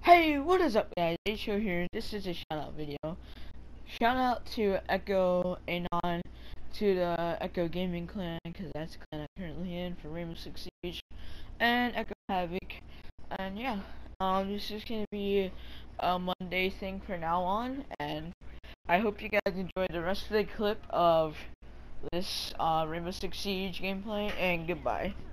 Hey, what is up guys? H.O here. This is a shout out video. Shout out to Echo Anon, to the Echo Gaming clan, because that's the clan I'm currently in for Rainbow Six Siege, and Echo Havoc. And yeah, this is gonna be a Monday thing from now on, and I hope you guys enjoy the rest of the clip of this Rainbow Six Siege gameplay, and goodbye.